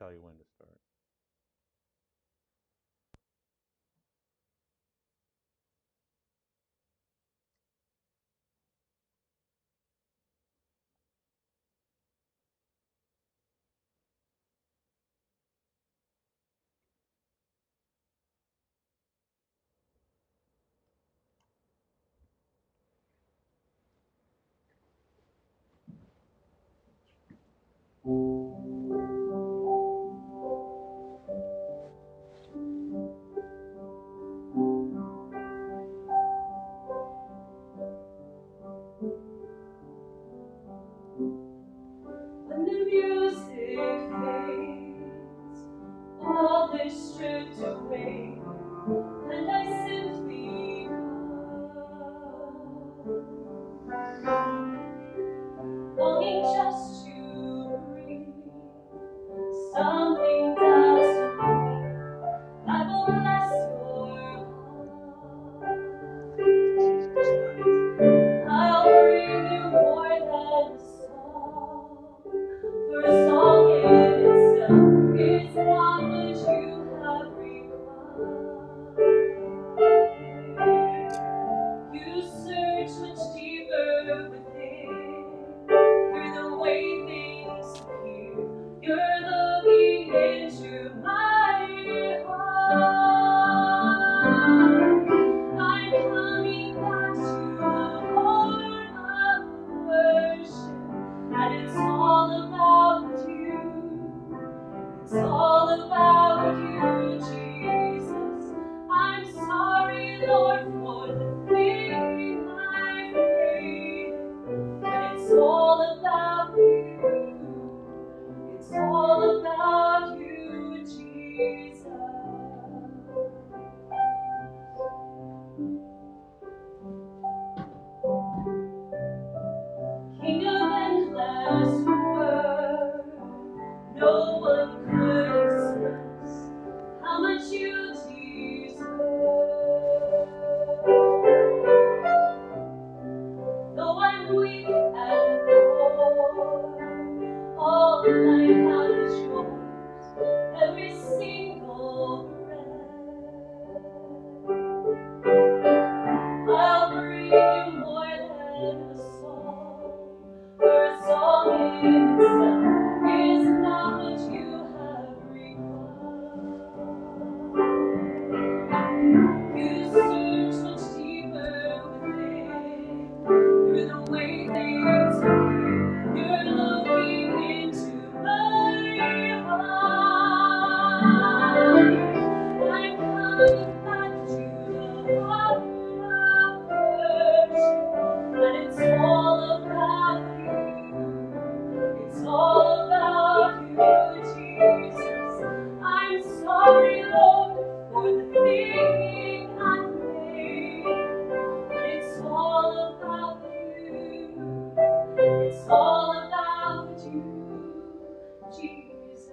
tell you when to start. When the music fades, all is stripped away, and I simply come, longing just to breathe something that's sweet that will bless your heart. I'll bring you more than a song, for a song in itself is not what you have required. You search much deeper within, through the way things appear. You're looking into my heart. I'm coming back to the heart of worship, and it's all about you. It's all about you, Jesus. I'm sorry, Lord, for the thing I've made, but it's all about you. It's all about you, Jesus. King of endless word, no one could express how much you deserve. Though I'm weak and poor, all I have is yours, every single breath. I'll bring you more than a song, for a song in itself is not what you have required. You search much deeper within, through the way things appear. You're looking into my heart. I'm coming back to the heart of worship, and it's all about you. It's all about you, Jesus. I'm sorry, Lord, for the thing I made, but it's all about you. It's all about you, Jesus.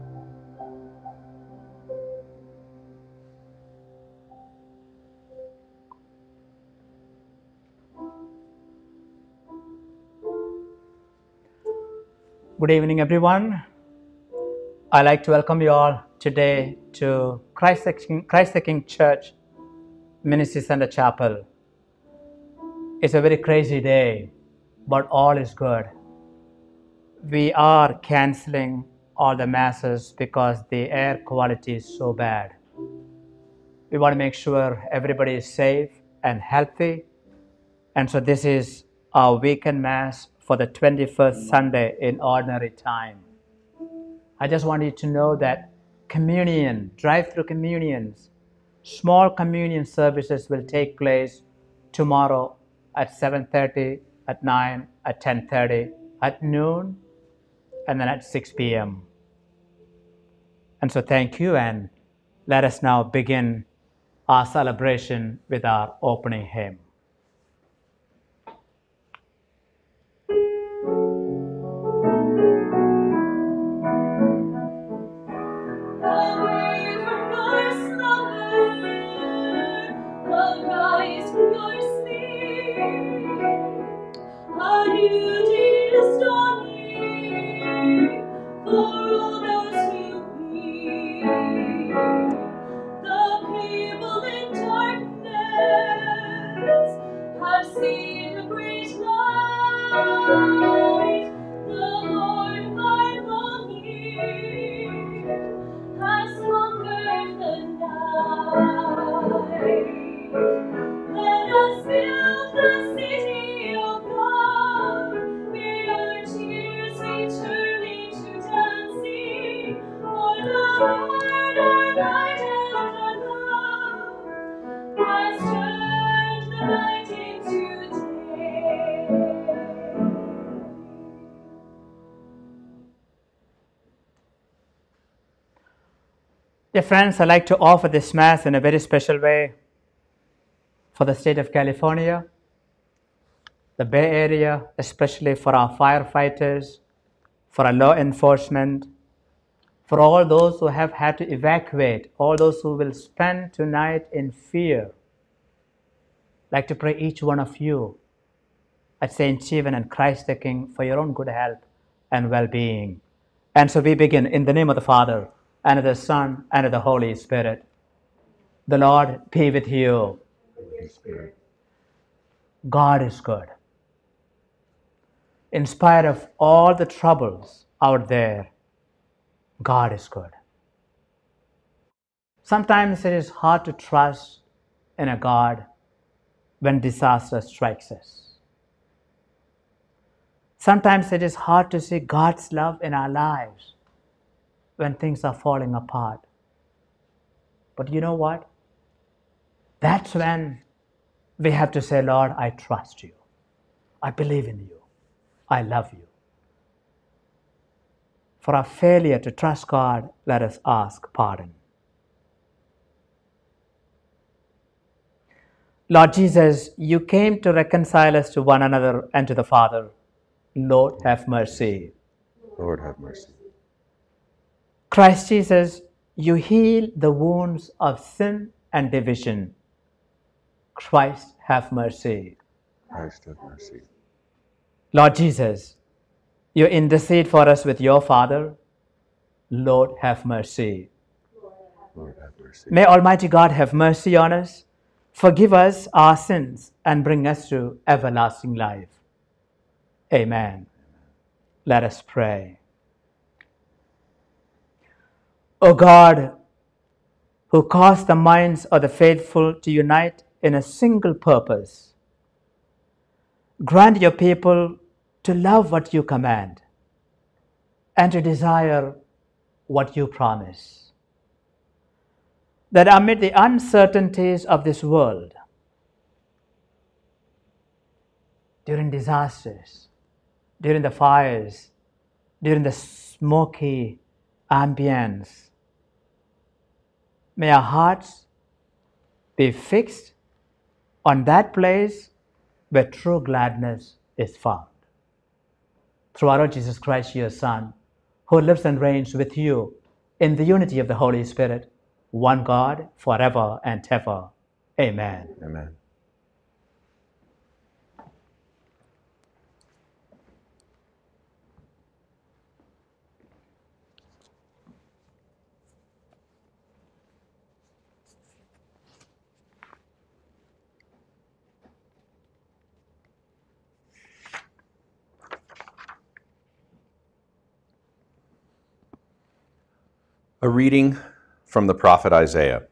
Good evening, everyone. I'd like to welcome you all today to Christ the King Church Ministry Center Chapel. It's a very crazy day, but all is good. We are canceling all the masses because the air quality is so bad. We want to make sure everybody is safe and healthy. And so this is our weekend mass for the 21st Sunday in ordinary time. I just want you to know that communion, drive-through communions, small communion services will take place tomorrow at 7:30, at 9, at 10:30, at noon, and then at 6 p.m. And so thank you, and let us now begin our celebration with our opening hymn. Away from your slumber, arise from your sleep. A new day is dawning for all those who Dear friends, I'd like to offer this Mass in a very special way for the state of California, the Bay Area, especially for our firefighters, for our law enforcement, for all those who have had to evacuate, all those who will spend tonight in fear. I'd like to pray each one of you at St. Stephen and Christ the King for your own good health and well-being. And so we begin in the name of the Father, and of the Son, and of the Holy Spirit. The Lord be with you. God is good. In spite of all the troubles out there, God is good. Sometimes it is hard to trust in a God when disaster strikes us. Sometimes it is hard to see God's love in our lives when things are falling apart. But you know what? That's when we have to say, Lord, I trust you. I believe in you. I love you. For our failure to trust God, let us ask pardon. Lord Jesus, you came to reconcile us to one another and to the Father. Lord, have mercy. Lord, have mercy. Christ Jesus, you heal the wounds of sin and division. Christ, have mercy. Christ, have mercy. Lord Jesus, you intercede for us with your Father. Lord, have mercy. Lord, have mercy. May Almighty God have mercy on us, forgive us our sins, and bring us to everlasting life. Amen. Let us pray. O God, who caused the minds of the faithful to unite in a single purpose, grant your people to love what you command and to desire what you promise, that amid the uncertainties of this world, during disasters, during the fires, during the smoky ambience, may our hearts be fixed on that place where true gladness is found. Through our Lord Jesus Christ, your Son, who lives and reigns with you in the unity of the Holy Spirit, one God, forever and ever. Amen. Amen. A reading from the prophet Isaiah.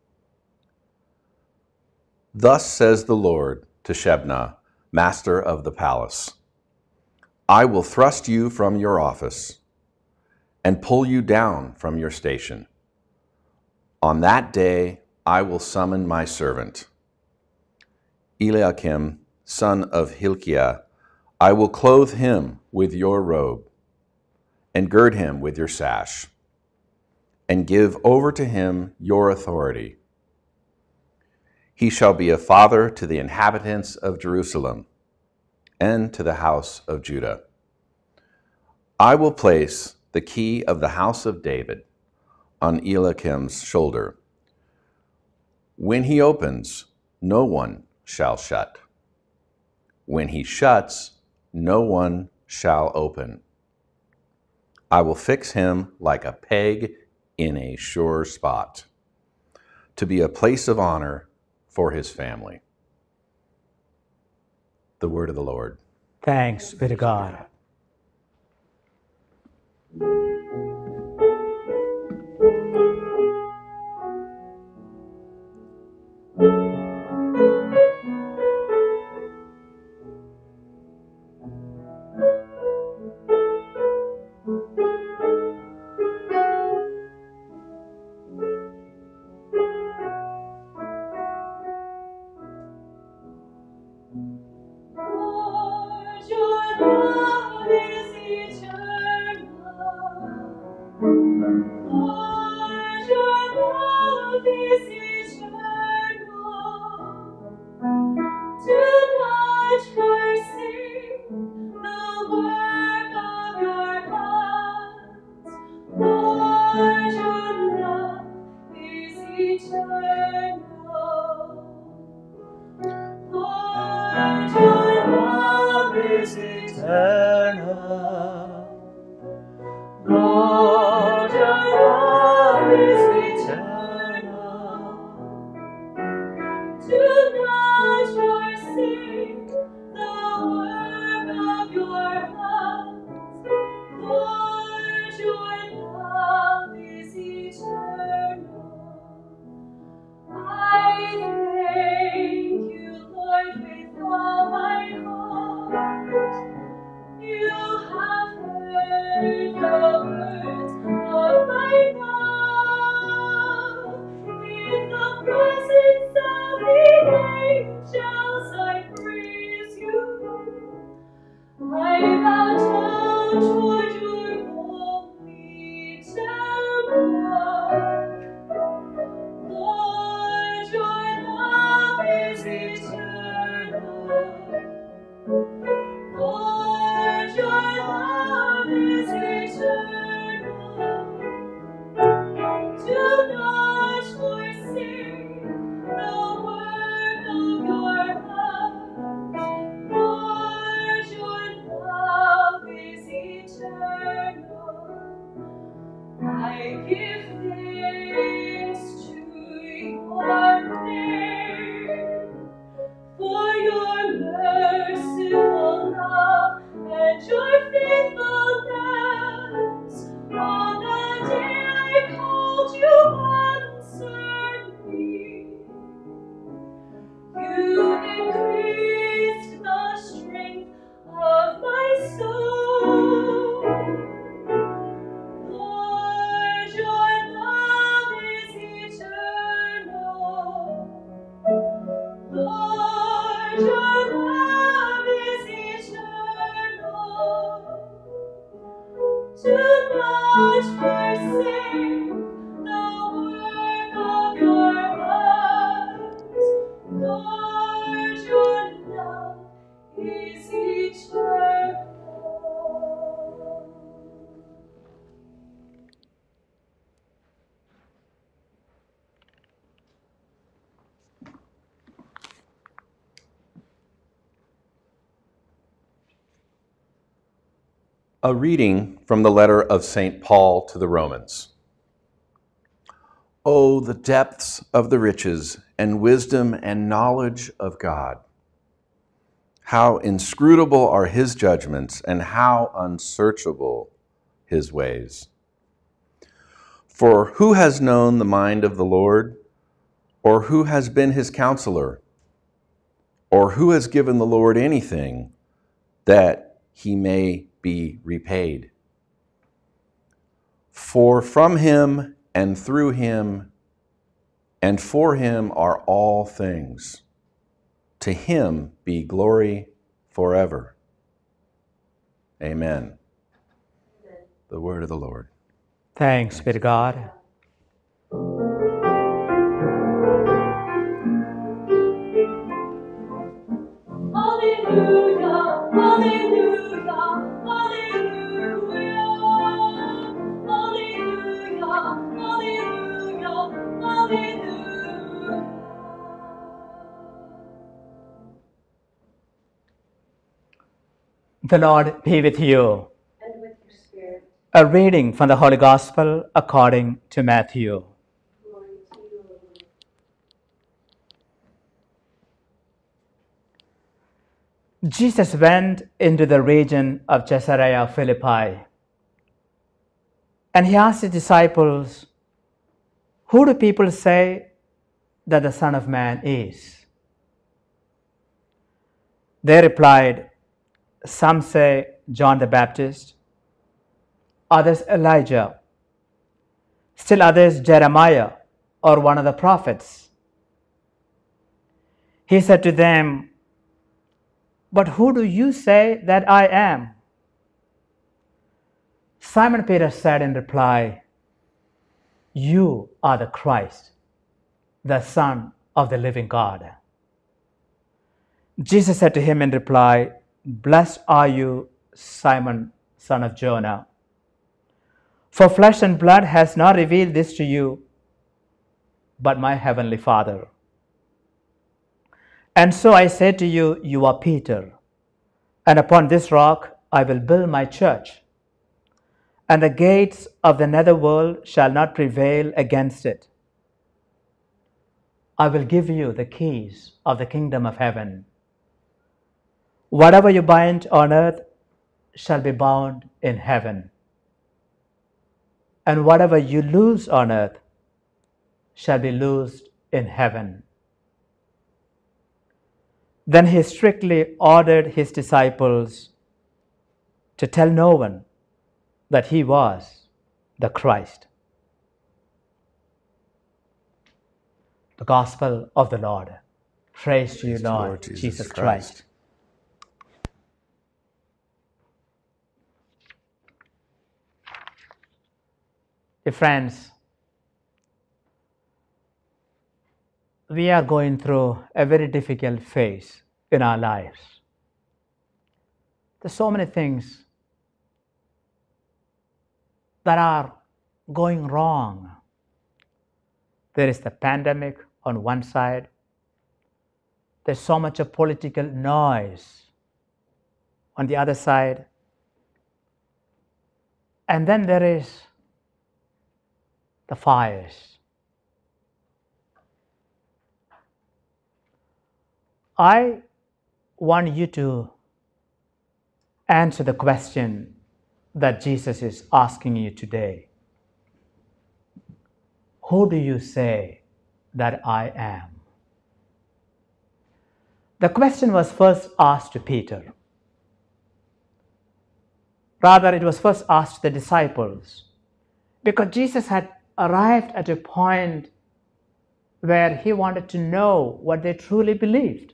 Thus says the Lord to Shebna, master of the palace, I will thrust you from your office and pull you down from your station. On that day I will summon my servant, Eliakim, son of Hilkiah. I will clothe him with your robe and gird him with your sash, and give over to him your authority. He shall be a father to the inhabitants of Jerusalem and to the house of Judah. I will place the key of the house of David on Eliakim's shoulder. When he opens, no one shall shut. When he shuts, no one shall open. I will fix him like a peg in a sure spot, to be a place of honor for his family. The word of the Lord. Thanks be to God. Lord, your love is eternal. Do not forsake the work of your hands. Lord, your love is eternal. Lord, your love is eternal. Lord, your love is eternal. Do not forsake the work of your hands. Lord, your love is eternal. I thank you, Lord, with all my heart. You have heard the words of my mouth. In the presence of the angels, I praise you. I bow down toward your holy temple. Lord, your love is eternal. Lord, your love is eternal. Do not forsake the work of your hands. Lord, your love is eternal. I give thanks to your name for your merciful love and your faithfulness. On the day I called, you answered me. You increased the strength of my soul. Lord, your love is eternal. Lord, your love is eternal. Do not forsake the work of your hands. Lord, your love is eternal. A reading from the letter of St. Paul to the Romans. Oh, the depths of the riches and wisdom and knowledge of God! How inscrutable are his judgments and how unsearchable his ways. For who has known the mind of the Lord, or who has been his counselor, or who has given the Lord anything that he may be repaid? For from him and through him and for him are all things. To him be glory forever. Amen. The word of the Lord. Thanks be to God. Hallelujah, hallelujah, hallelujah. Hallelujah, hallelujah, hallelujah. The Lord be with you. And with your spirit. A reading from the Holy Gospel according to Matthew. Glory to you, Lord. Jesus went into the region of Caesarea Philippi, and he asked his disciples, "Who do people say that the Son of Man is?" They replied, "Some say John the Baptist, others Elijah, still others Jeremiah or one of the prophets." He said to them, "But who do you say that I am?" Simon Peter said in reply, "You are the Christ, the Son of the living God." Jesus said to him in reply, "Blessed are you, Simon, son of Jonah, for flesh and blood has not revealed this to you, but my heavenly Father. And so I say to you, you are Peter, and upon this rock I will build my church, and the gates of the netherworld shall not prevail against it. I will give you the keys of the kingdom of heaven. Whatever you bind on earth shall be bound in heaven, and whatever you loose on earth shall be loosed in heaven." Then he strictly ordered his disciples to tell no one that he was the Christ. The Gospel of the Lord. Praise to you, Lord Jesus Christ. Dear friends, we are going through a very difficult phase in our lives. There's so many things that are going wrong. There is the pandemic on one side. There's so much of political noise on the other side. And then there is the fires. I want you to answer the question that Jesus is asking you today. Who do you say that I am? The question was first asked to Peter. Rather, it was first asked to the disciples, because Jesus had arrived at a point where he wanted to know what they truly believed.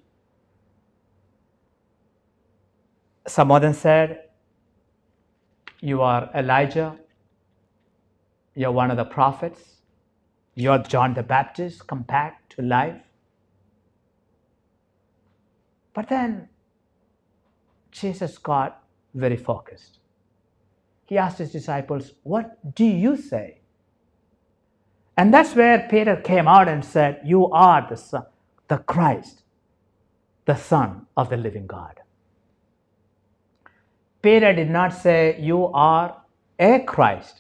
Some of them said, "You are Elijah, you're one of the prophets, you're John the Baptist come back to life." But then Jesus got very focused. He asked his disciples, "What do you say?" And that's where Peter came out and said, "You are the Son, the Christ, the Son of the living God." Peter did not say, "You are a Christ."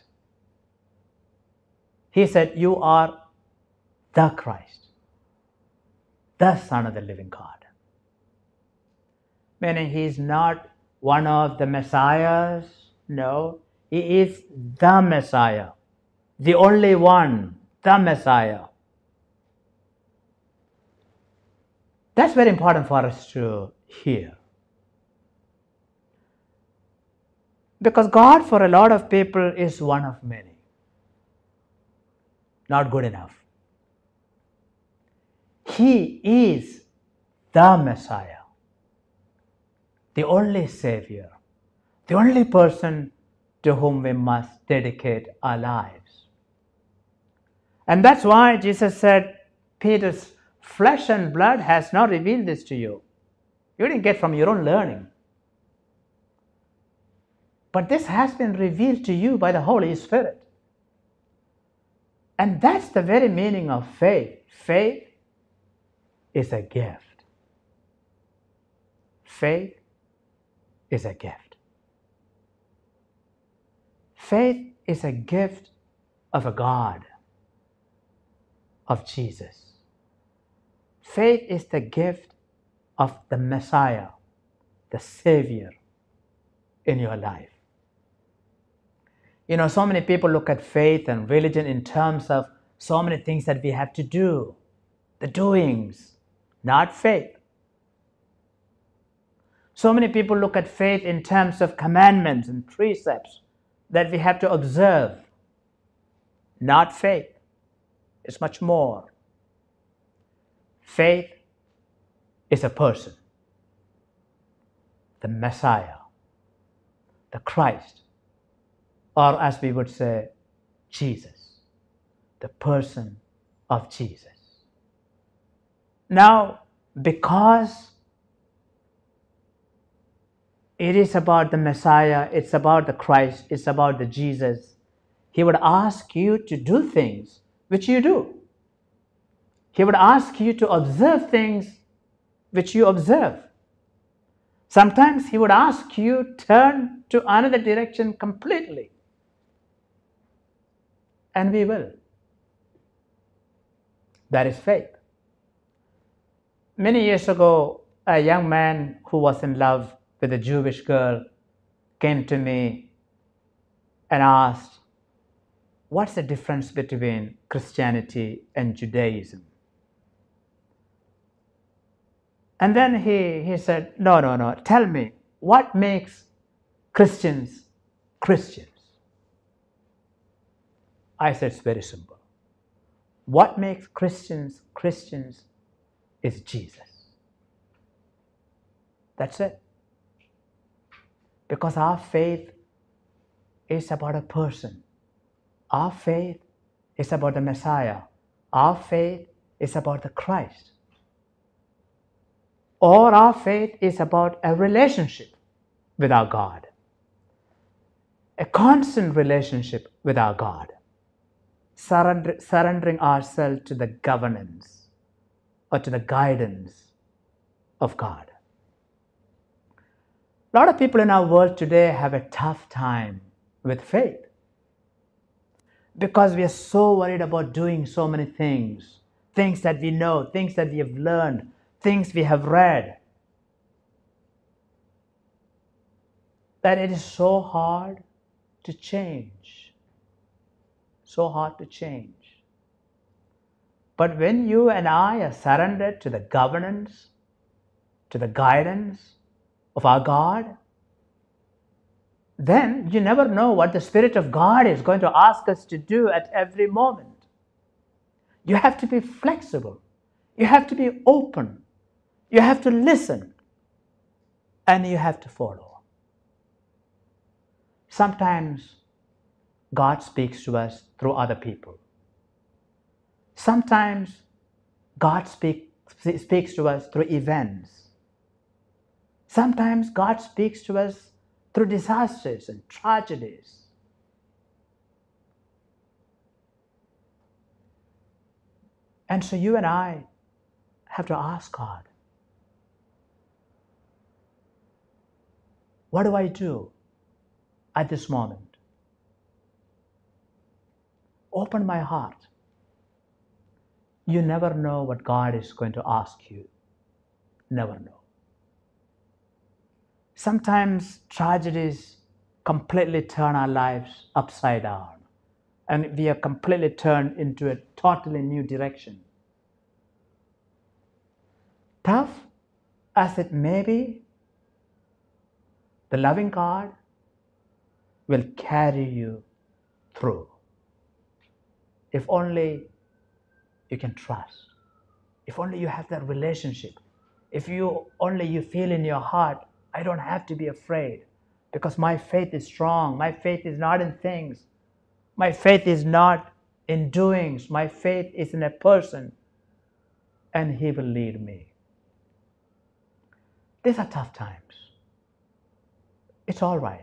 He said, "You are the Christ, the Son of the living God." Meaning he is not one of the messiahs. No, he is the Messiah, the only one, the Messiah. That's very important for us to hear. Because God, for a lot of people, is one of many. Not good enough. He is the Messiah, the only Savior, the only person to whom we must dedicate our lives. And that's why Jesus said, "Peter's flesh and blood has not revealed this to you." You didn't get from your own learning. But this has been revealed to you by the Holy Spirit. And that's the very meaning of faith. Faith is a gift. Faith is a gift. Faith is a gift of a God, of Jesus. Faith is the gift of the Messiah, the Savior in your life. You know, so many people look at faith and religion in terms of so many things that we have to do, the doings, not faith. So many people look at faith in terms of commandments and precepts that we have to observe, not faith. It's much more. Faith is a person, the Messiah, the Christ or as we would say, Jesus, the person of Jesus. Now, because it is about the Messiah, it's about the Christ, it's about the Jesus, he would ask you to do things which you do. He would ask you to observe things which you observe. Sometimes he would ask you to turn to another direction completely. And we will. That is faith. Many years ago, a young man who was in love with a Jewish girl came to me and asked, what's the difference between Christianity and Judaism? And then he said, no, tell me, what makes Christians Christians? I said, it's very simple. What makes Christians Christians is Jesus. That's it. Because our faith is about a person. Our faith is about the Messiah. Our faith is about the Christ. Or our faith is about a relationship with our God. A constant relationship with our God. Surrendering ourselves to the governance or to the guidance of God. A lot of people in our world today have a tough time with faith because we are so worried about doing so many things, things that we know, things that we have learned, things we have read, that it is so hard to change. So hard to change. But when you and I are surrendered to the governance, to the guidance of our God, then you never know what the Spirit of God is going to ask us to do at every moment. You have to be flexible. You have to be open. You have to listen. And you have to follow. Sometimes God speaks to us through other people. Sometimes God speaks to us through events. Sometimes God speaks to us through disasters and tragedies. And so you and I have to ask God, what do I do at this moment? Open my heart. You never know what God is going to ask you. Never know. Sometimes tragedies completely turn our lives upside down, and we are completely turned into a totally new direction. Tough as it may be, the loving God will carry you through. If only you can trust. If only you have that relationship. If you feel in your heart, I don't have to be afraid because my faith is strong. My faith is not in things. My faith is not in doings. My faith is in a person, and he will lead me. These are tough times. It's all right.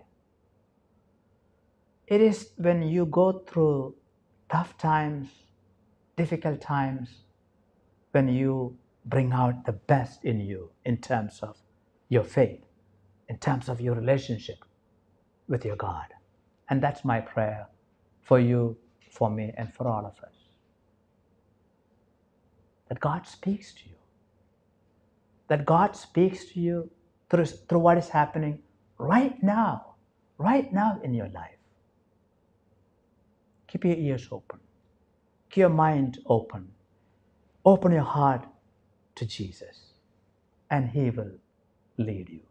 It is when you go through tough times, difficult times, when you bring out the best in you in terms of your faith, in terms of your relationship with your God. And that's my prayer for you, for me, and for all of us. That God speaks to you. That God speaks to you through what is happening right now in your life. Keep your ears open. Keep your mind open. Open your heart to Jesus, and he will lead you.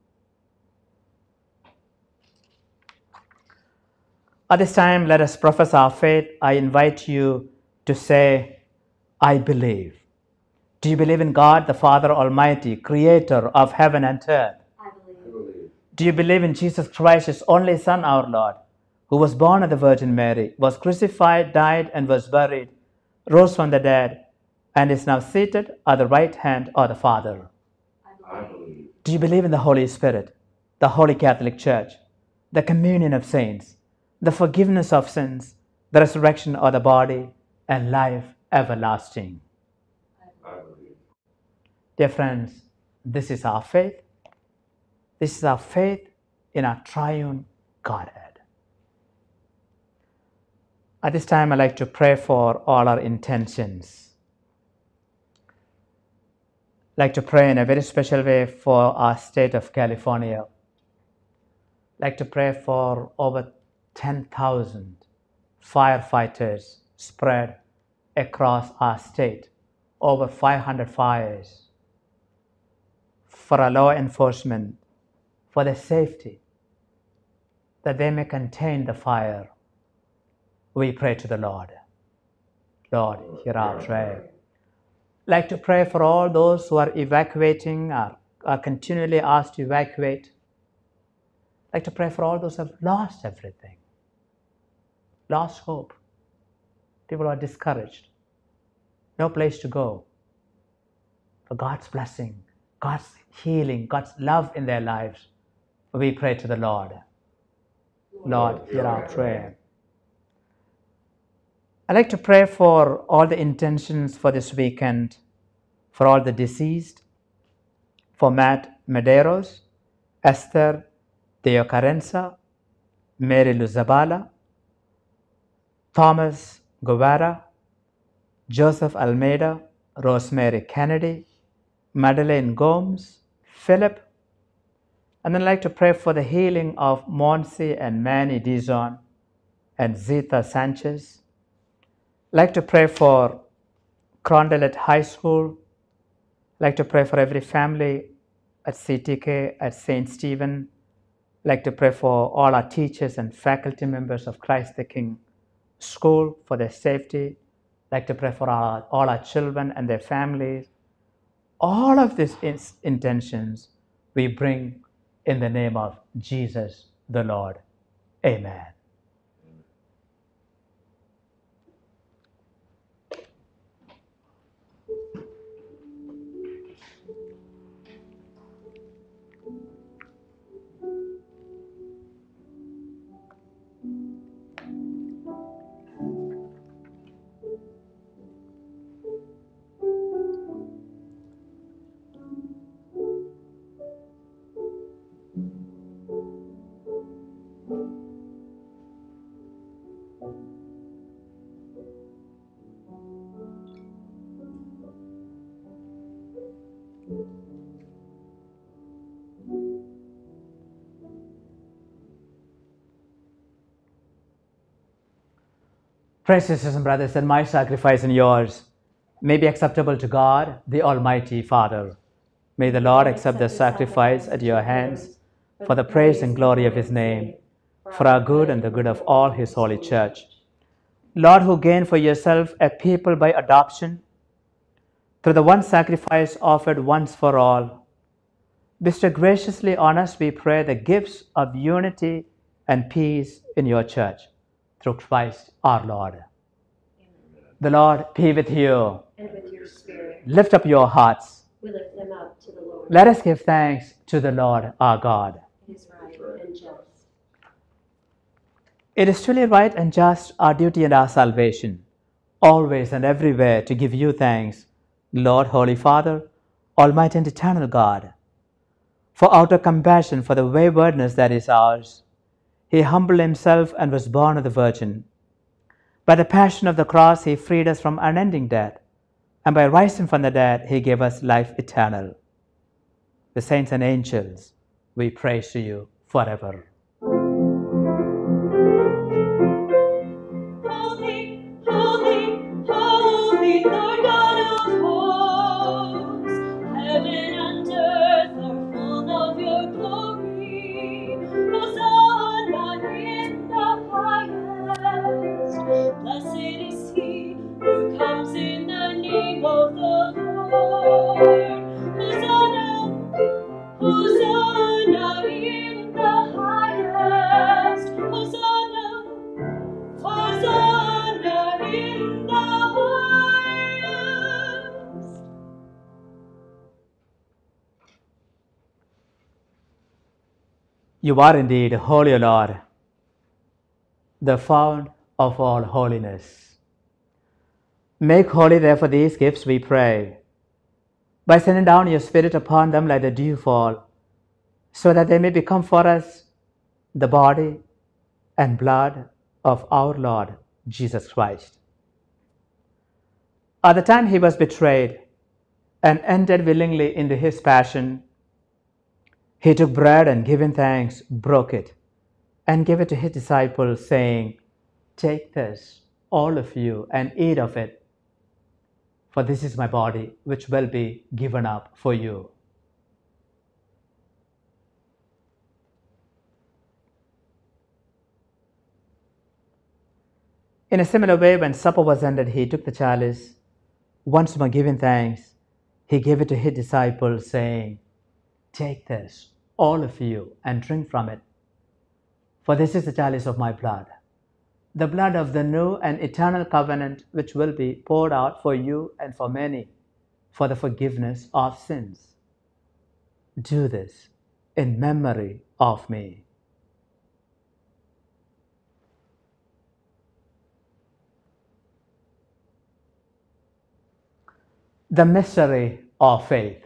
At this time, let us profess our faith. I invite you to say, I believe. Do you believe in God, the Father Almighty, creator of heaven and earth? I believe. Do you believe in Jesus Christ, his only Son, our Lord, who was born of the Virgin Mary, was crucified, died, and was buried, rose from the dead, and is now seated at the right hand of the Father. I believe. Do you believe in the Holy Spirit, the Holy Catholic Church, the communion of saints, the forgiveness of sins, the resurrection of the body, and life everlasting? I believe. Dear friends, this is our faith. This is our faith in our triune Godhead. At this time, I'd like to pray for all our intentions. I'd like to pray in a very special way for our state of California. I'd like to pray for over 10,000 firefighters spread across our state, over 500 fires, for our law enforcement, for their safety, that they may contain the fire. We pray to the Lord. Lord, hear our prayer. I'd like to pray for all those who are evacuating, are continually asked to evacuate. I'd like to pray for all those who have lost everything, lost hope. People are discouraged, no place to go. For God's blessing, God's healing, God's love in their lives, we pray to the Lord. Lord, hear our prayer. I'd like to pray for all the intentions for this weekend, for all the deceased, for Matt Medeiros, Esther Teo Carenza, Mary Luzabala, Thomas Guevara, Joseph Almeida, Rosemary Kennedy, Madeleine Gomes, Philip. And then I'd like to pray for the healing of Monsi and Manny Dizon and Zita Sanchez. I'd like to pray for Crondelet High School. I'd like to pray for every family at CTK, at St. Stephen. I'd like to pray for all our teachers and faculty members of Christ the King School, for their safety. I'd like to pray for all our children and their families. All of these intentions we bring in the name of Jesus the Lord. Amen. Pray, sisters and brothers, that my sacrifice and yours may be acceptable to God, the Almighty Father. May the Lord accept the sacrifice at your hands for the praise and glory of his name, for our good and the good of all his holy church. Lord, who gained for yourself a people by adoption, through the one sacrifice offered once for all, bestow graciously on us, we pray, the gifts of unity and peace in your church, through Christ our Lord. Amen. The Lord be with you. And with your spirit. Lift up your hearts. We lift them up to the Lord. Let us give thanks to the Lord our God. It is right and just. It is truly right and just, our duty and our salvation, always and everywhere to give you thanks, Lord, Holy Father, Almighty and eternal God. For out of compassion for the waywardness that is ours, he humbled himself and was born of the Virgin. By the passion of the cross, he freed us from unending death, and by rising from the dead, he gave us life eternal. The saints and angels, we praise to you forever. Holy, holy, holy, Lord God of hosts, heaven and earth are full of your glory. Hosanna in the highest. Blessed is he who comes in the name of the Lord. Hosanna, Hosanna in the highest. You are indeed holy, O Lord, the fount of all holiness. Make holy, therefore, these gifts, we pray, by sending down your Spirit upon them like the dewfall, so that they may become for us the body and blood of our Lord Jesus Christ. At the time he was betrayed and entered willingly into his passion, he took bread and giving thanks, broke it, and gave it to his disciples, saying, "Take this, all of you, and eat of it, for this is my body, which will be given up for you." In a similar way, when supper was ended, he took the chalice, once more giving thanks, he gave it to his disciples, saying, "Take this, all of you, and drink from it, for this is the chalice of my blood, the blood of the new and eternal covenant, which will be poured out for you and for many for the forgiveness of sins. Do this in memory of me." The mystery of faith.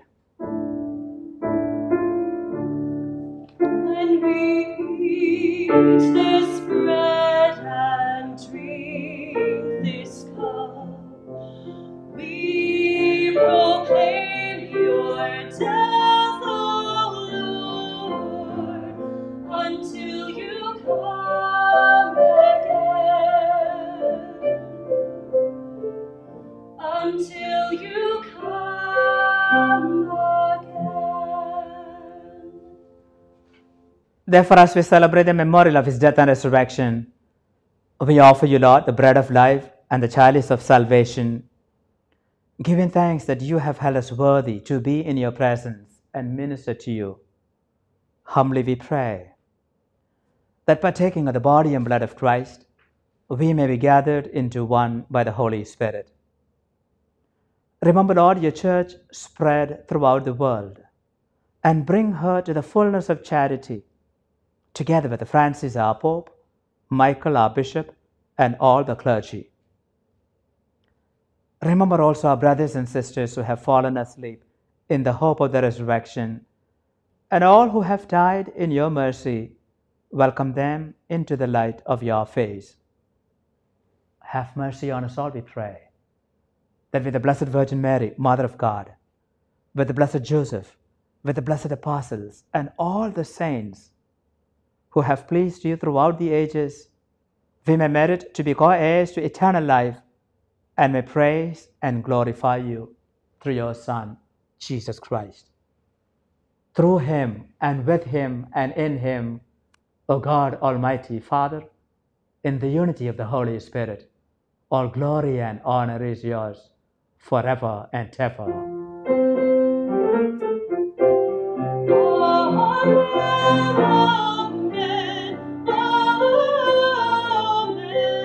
When we eat this bread and drink this cup, we proclaim your death, O Lord, until you come again. Until you come again. Therefore, as we celebrate the memorial of his death and resurrection, we offer you, Lord, the bread of life and the chalice of salvation, giving thanks that you have held us worthy to be in your presence and minister to you. Humbly we pray that partaking of the body and blood of Christ, we may be gathered into one by the Holy Spirit. Remember, Lord, your church spread throughout the world, and bring her to the fullness of charity, together with Francis, our Pope, Michael, our Bishop, and all the clergy. Remember also our brothers and sisters who have fallen asleep in the hope of the resurrection, and all who have died in your mercy. Welcome them into the light of your face. Have mercy on us all, we pray, that with the Blessed Virgin Mary, Mother of God, with the Blessed Joseph, with the blessed apostles, and all the saints who have pleased you throughout the ages, we may merit to be co-heirs to eternal life, and may praise and glorify you through your Son, Jesus Christ. Through him, and with him, and in him, O God, Almighty Father, in the unity of the Holy Spirit, all glory and honor is yours forever and ever. Amen. Amen.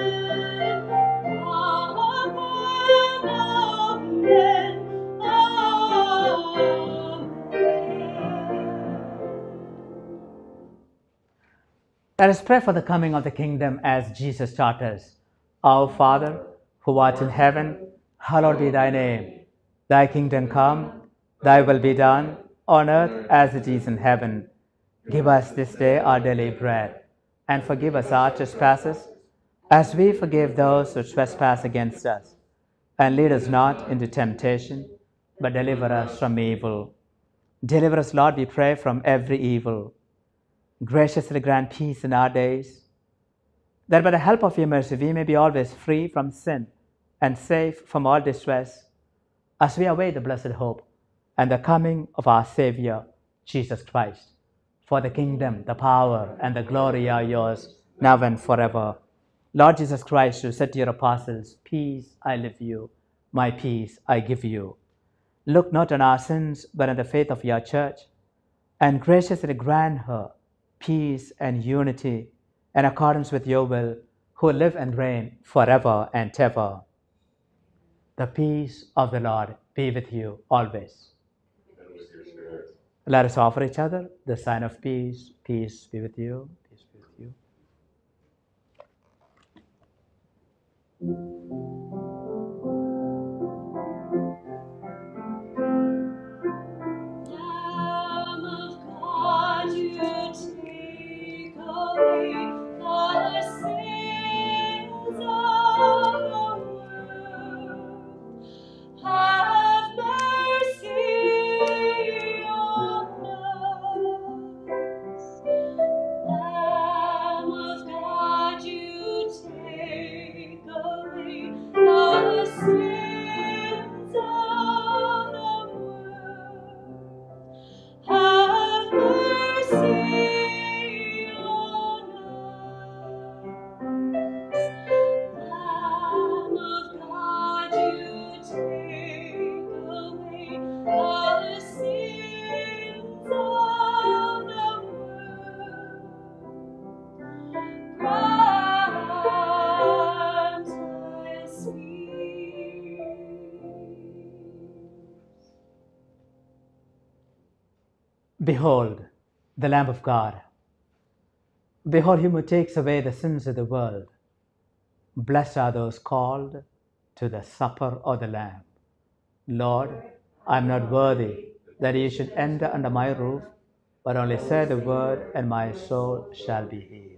Let us pray for the coming of the kingdom as Jesus taught us. Our Father, who art in heaven, hallowed be thy name. Thy kingdom come, thy will be done, on earth as it is in heaven. Give us this day our daily bread, and forgive us our trespasses, as we forgive those who trespass against us. And lead us not into temptation, but deliver us from evil. Deliver us, Lord, we pray, from every evil. Graciously grant peace in our days, that by the help of your mercy we may be always free from sin and safe from all distress, as we await the blessed hope and the coming of our Savior, Jesus Christ. For the kingdom, the power, and the glory are yours, now and forever. Lord Jesus Christ, who said to your apostles, "Peace I leave you, my peace I give you," look not on our sins, but on the faith of your church, and graciously grant her peace and unity in accordance with your will, who live and reign forever and ever. The peace of the Lord be with you always. And with your spirit. Let us offer each other the sign of peace. Peace be with you. Peace be with you. Lamb of God, you take away the sins of the world. Have mercy on us. Lamb of God, you take away the sins of the world. Have mercy on us. Lamb of God, you take away the sins of the world. Grant us peace. Behold, the Lamb of God. Behold him who takes away the sins of the world. Blessed are those called to the supper of the Lamb. Lord, I am not worthy that you should enter under my roof, but only say the word, and my soul shall be healed.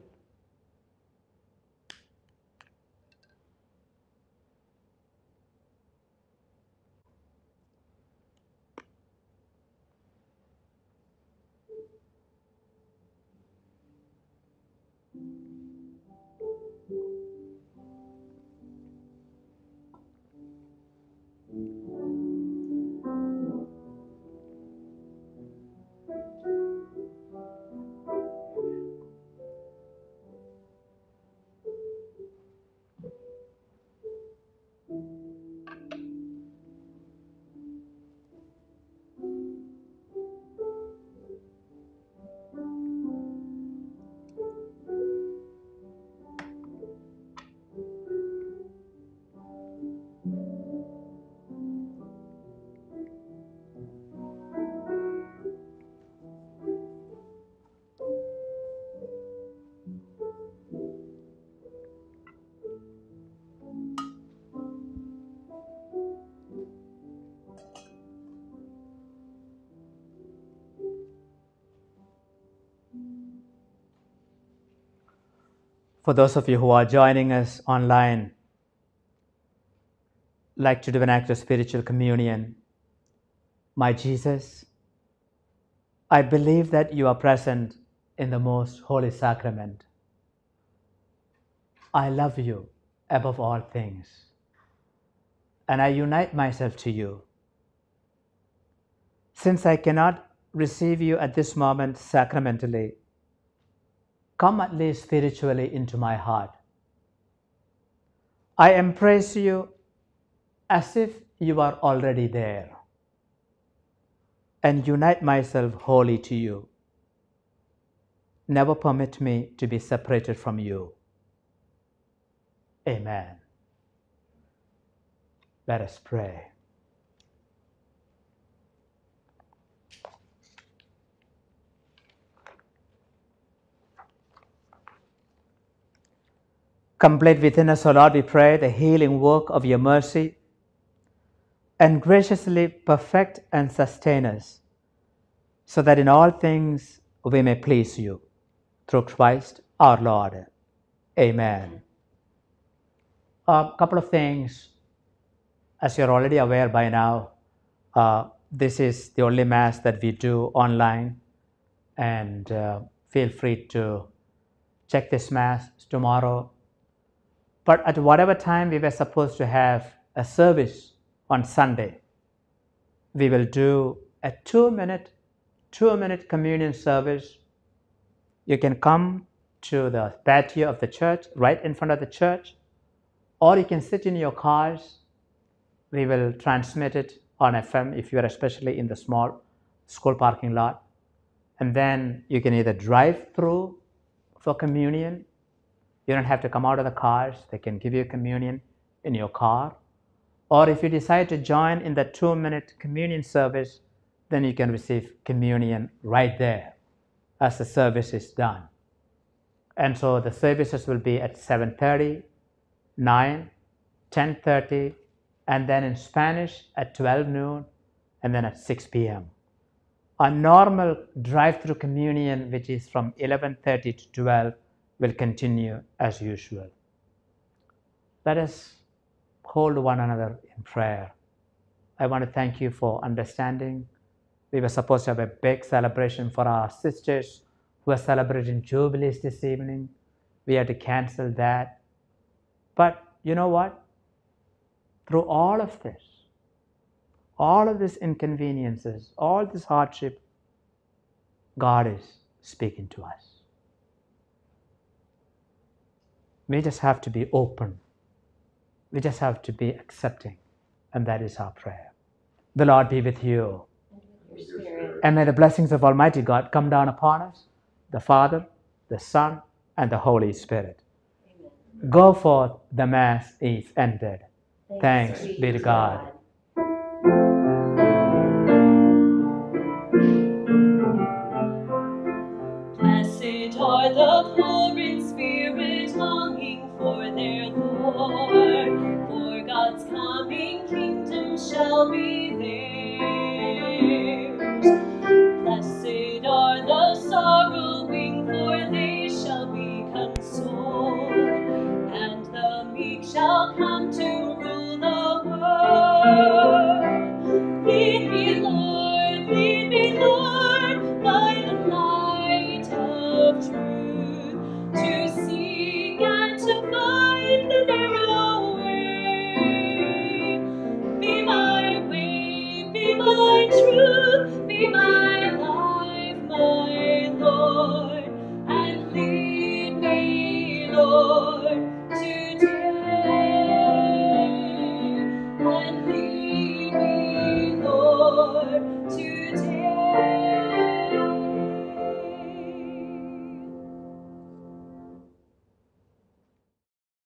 For those of you who are joining us online, like to do an act of spiritual communion, my Jesus, I believe that you are present in the most holy sacrament. I love you above all things, and I unite myself to you. Since I cannot receive you at this moment sacramentally, come at least spiritually into my heart. I embrace you as if you are already there, and unite myself wholly to you. Never permit me to be separated from you. Amen. Let us pray. Complete within us, O Lord, we pray, the healing work of your mercy, and graciously perfect and sustain us, so that in all things we may please you. Through Christ our Lord. Amen. A couple of things, as you're already aware by now, this is the only Mass that we do online, and feel free to check this Mass tomorrow. But at whatever time we were supposed to have a service on Sunday, we will do a 2-minute communion service. You can come to the patio of the church, right in front of the church, or you can sit in your cars. We will transmit it on FM if you are especially in the small school parking lot. And then you can either drive through for communion. You don't have to come out of the cars. They can give you communion in your car. Or if you decide to join in the 2-minute communion service, then you can receive communion right there as the service is done. And so the services will be at 7:30, 9, 10:30, and then in Spanish at 12 noon, and then at 6 p.m. A normal drive-through communion, which is from 11:30 to 12, will continue as usual. Let us hold one another in prayer. I want to thank you for understanding. We were supposed to have a big celebration for our sisters who are celebrating jubilees this evening. We had to cancel that. But you know what? Through all of these inconveniences, all this hardship, God is speaking to us. We just have to be open. We just have to be accepting. And that is our prayer. The Lord be with you. Your spirit. And may the blessings of Almighty God come down upon us, the Father, the Son, and the Holy Spirit. Amen. Go forth, the Mass is ended. Thanks be to God. Blessed are the poor in spirit, longing for their Lord. For God's coming kingdom shall be theirs.